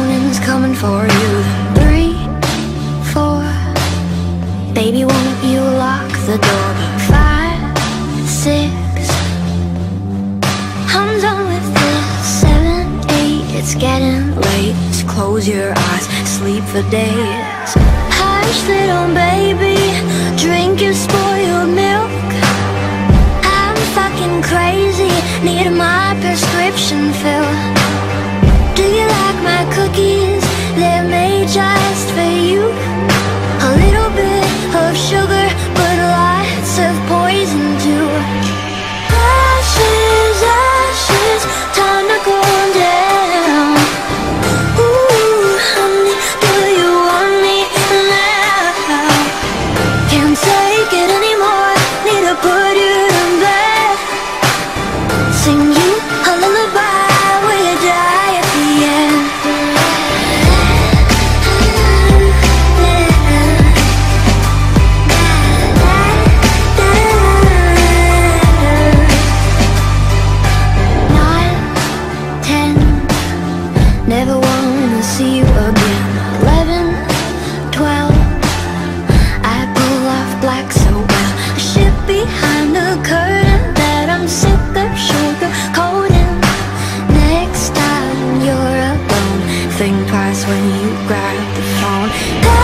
morning's coming for you. Then 3, 4, baby, won't you lock the door? 5, 6, I'm done with this. 7, 8, it's getting late. Just close your eyes, sleep for days. Hush, little baby, drink your spoiled milk. I'm fucking crazy, need my prescription filled. Do you like my cookies? They're made just for you. A little bit of sugar, but lots of poison too. Ashes, ashes, time to cool down. Ooh, honey, do you want me now? Can't take it anymore, need to put you to bed. Sing you a lullaby, will you die at the end? Never wanna see you again. 11, 12, I pull off black so well. A ship behind the curtain that I'm sick of sugarcoating. Next time you're alone, think twice when you grab the phone.